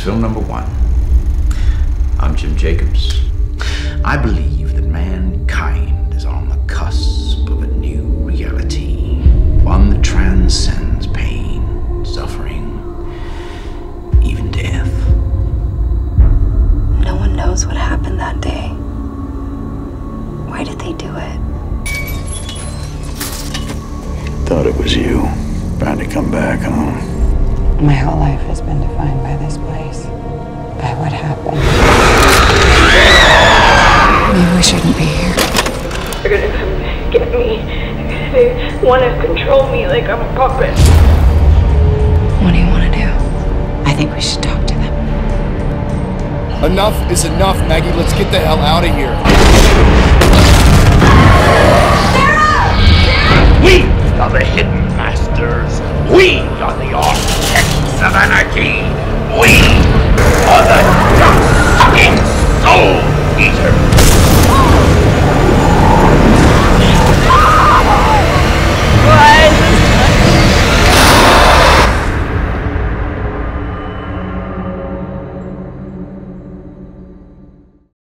So number one, I'm Jim Jacobs. I believe that mankind is on the cusp of a new reality, one that transcends pain, suffering, even death. No one knows what happened that day. Why did they do it? Thought it was you. Trying to come back home. My whole life has been defined by this place. By what happened. Maybe we shouldn't be here. They're gonna come get me. They want to control me like I'm a puppet. What do you want to do? I think we should talk to them. Enough is enough, Maggie. Let's get the hell out of here.